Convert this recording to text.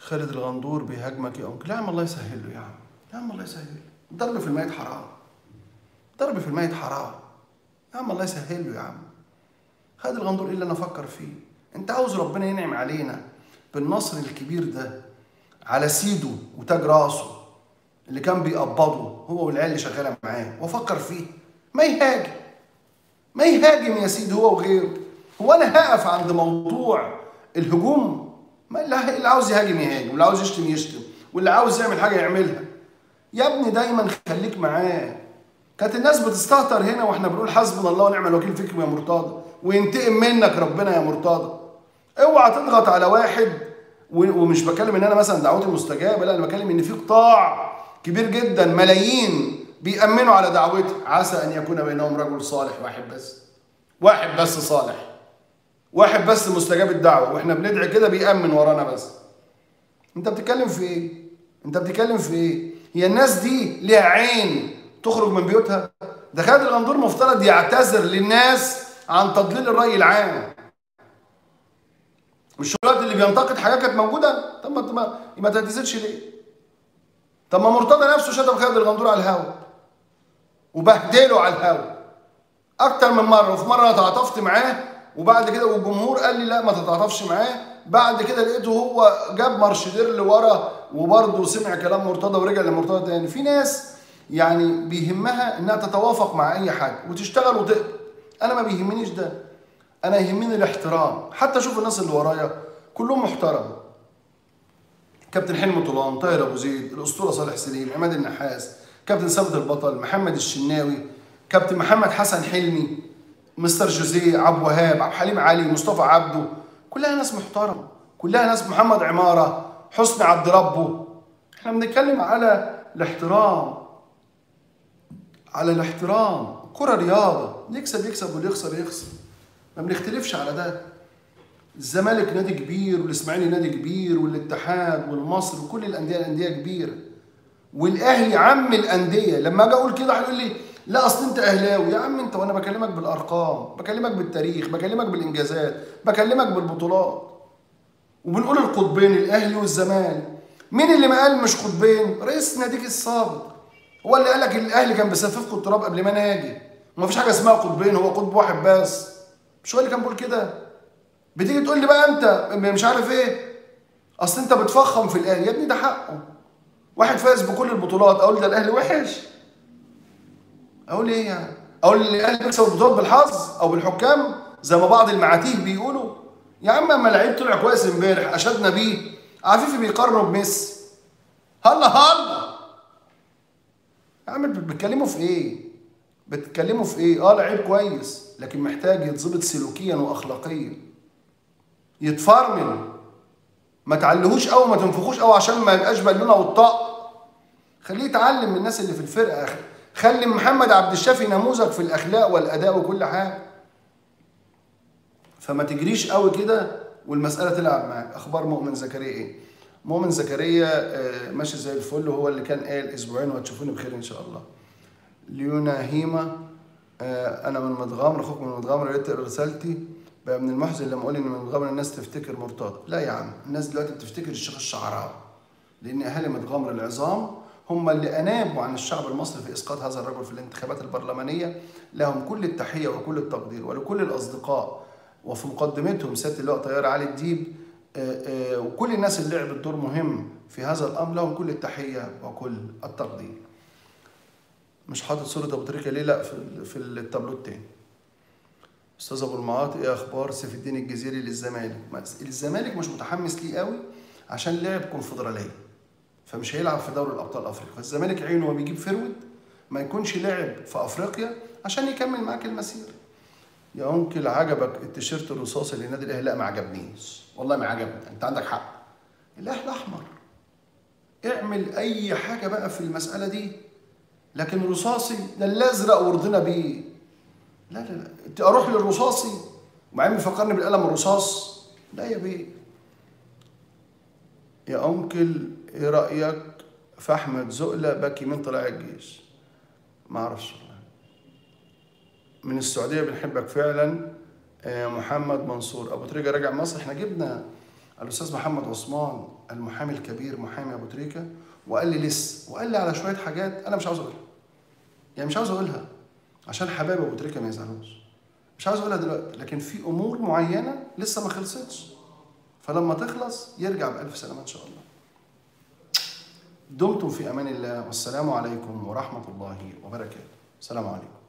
خالد الغندور بيهاجمك يا انكل. يا عم الله يسهل له، يا عم يا عم الله يسهل له. الضرب في الميت حرام، الضرب في الميت حرام. يا عم الله يسهل له يا عم. خالد الغندور ايه اللي انا افكر فيه؟ انت عاوز ربنا ينعم علينا بالنصر الكبير ده على سيده وتاج راسه اللي كان بيقبضه هو والعيال اللي شغاله معاه، وافكر فيه؟ ما يهاجم، ما يهاجم يا سيدي هو وغيره. هو انا هقف عند موضوع الهجوم؟ ما اللي عاوز يهاجم يهاجم، واللي عاوز يشتم يشتم، واللي عاوز يعمل حاجه يعملها. يا ابني دايما خليك معاه. كانت الناس بتستهتر هنا واحنا بنقول حسبنا الله ونعم الوكيل فيكم يا مرتضى، وينتقم منك ربنا يا مرتضى. اوعى تضغط على واحد. ومش بكلم ان انا مثلا دعوتي مستجابه، لا، انا بكلم ان في قطاع كبير جدا ملايين بيأمنوا على دعوتي، عسى ان يكون بينهم رجل صالح واحد بس، واحد بس صالح، واحد بس مستجاب الدعوه، واحنا بندعي كده بيأمن ورانا بس. انت بتتكلم في ايه؟ انت بتتكلم في ايه؟ هي الناس دي ليها عين تخرج من بيوتها؟ ده خالد الغندور مفترض يعتذر للناس عن تضليل الرأي العام. مش الوقت اللي بينتقد حاجات كانت موجوده؟ طب ما تعتذرش ليه؟ طب ما مرتضى نفسه شتم خالد الغندور على الهوا وبهدله على الهوا اكتر من مره، وفي مره تعاطفت معاه وبعد كده والجمهور قال لي لا ما تتعاطفش معاه، بعد كده لقيته هو جاب مارشدير لورا وبرضه سمع كلام مرتضى ورجع لمرتضى تاني. في ناس يعني بيهمها انها تتوافق مع اي حاجه وتشتغل وتقبل. انا ما بيهمنيش ده، انا يهمني الاحترام. حتى شوف الناس اللي ورايا كلهم محترم، كابتن حلمي طولان، طاهر ابو زيد، الاسطوره صالح سليم، عماد النحاس، كابتن ثابت البطل، محمد الشناوي، كابتن محمد حسن حلمي، مستر جوزيه، عبد الوهاب، عبد الحليم علي، مصطفى عبده، كلها ناس محترمه، كلها ناس، محمد عماره، حسني عبد ربه. احنا بنتكلم على الاحترام، على الاحترام. كرة رياضه، يكسب يكسب واللي يخسر يخسر، ما بنختلفش على ده. الزمالك نادي كبير، والاسماعيلي نادي كبير، والاتحاد والمصري وكل الانديه انديه كبيره، والاهلي عم الانديه. لما اجي اقول كده هيقول لي لا اصل انت اهلاوي. يا عم انت، وانا بكلمك بالارقام، بكلمك بالتاريخ، بكلمك بالانجازات، بكلمك بالبطولات. وبنقول القطبين الاهلي والزمالك. مين اللي ما قال مش قطبين؟ رئيس ناديك السابق هو اللي قال لك الاهلي كان بيسففكوا التراب قبل ما انا اجي، وما فيش حاجه اسمها قطبين، هو قطب واحد بس. مش هو اللي كان بيقول كده؟ بتيجي تقول لي بقى انت مش عارف ايه، اصل انت بتفخم في الاهلي. يا ابني ده حقه، واحد فاز بكل البطولات اقول ده الاهلي وحش؟ اقول ايه يعني؟ اقول الاهلي بيكسب البطولات بالحظ او بالحكام زي ما بعض المعاتيه بيقولوا؟ يا عم اما لعيب طلع كويس امبارح اشدنا بيه، عفيفي بيقارنوا بميسي. هلا هلا يا عم، بتتكلموا في ايه؟ بتتكلموا في ايه؟ لعيب كويس لكن محتاج يتظبط سلوكيا واخلاقيا، يتفرمل. ما تعلهوش قوي، ما تنفخوش قوي عشان ما يبقاش بالونه والطق. خليه يتعلم من الناس اللي في الفرقه. خلي محمد عبد الشافي نموذج في الاخلاق والاداء وكل حاجه. فما تجريش قوي كده والمساله تلعب معاك. اخبار مؤمن زكريا ايه؟ مؤمن زكريا ماشي زي الفل، وهو اللي كان قال اسبوعين وهتشوفوني بخير ان شاء الله. ليونا هيما، انا من متغامر، اخوك من متغامر، يا ريت تقرا رسالتي. بقى من المحزن لما اقول ان من متغامر الناس تفتكر مرتضى. لا يا عم، الناس دلوقتي بتفتكر الشيخ الشعراوي، لان اهالي متغامر العظام هم اللي انابوا عن الشعب المصري في اسقاط هذا الرجل في الانتخابات البرلمانيه. لهم كل التحيه وكل التقدير، ولكل الاصدقاء وفي مقدمتهم سياده اللواء طيار علي الديب، وكل الناس اللي لعبت دور مهم في هذا الامر، لهم كل التحيه وكل التقدير. مش حاطط صوره ابو تريكه ليه؟ لا، في التابلو التاني. استاذ ابو المعاطي، ايه اخبار سيف الدين الجزيري للزمالك؟ الزمالك مش متحمس ليه قوي عشان لعب كونفدراليه، فمش هيلعب في دوري الابطال افريقيا. فالزمالك عينه هو بيجيب فرود ما يكونش لعب في افريقيا عشان يكمل معاك المسيره. يا انكل عجبك التيشيرت الرصاصي للنادي الاهلي؟ لا ما عجبنيش والله، ما عجبني، انت عندك حق. الاهلي احمر، اعمل اي حاجه بقى في المساله دي، لكن الرصاصي ده الازرق ورضينا بيه. لا لا لا، انت اروح للرصاصي وبعدين بيفكرني بالقلم الرصاص؟ لا يا بيه. يا انكل ايه رايك في احمد زقله باك يمين طلع الجيش؟ ما اعرفش والله. من السعوديه بنحبك فعلا. محمد منصور، ابو تريجه راجع مصر. احنا جبنا الاستاذ محمد عثمان المحامي الكبير، محامي ابو تريكه، وقال لي لسه، وقال لي على شويه حاجات انا مش عاوز اقولها، يعني مش عاوز اقولها عشان حبايب ابو تريكه ما يزعلوش، مش عاوز اقولها دلوقتي، لكن في امور معينه لسه ما خلصتش، فلما تخلص يرجع بألف سلامه ان شاء الله. دمتم في امان الله، والسلام عليكم ورحمه الله وبركاته. السلام عليكم.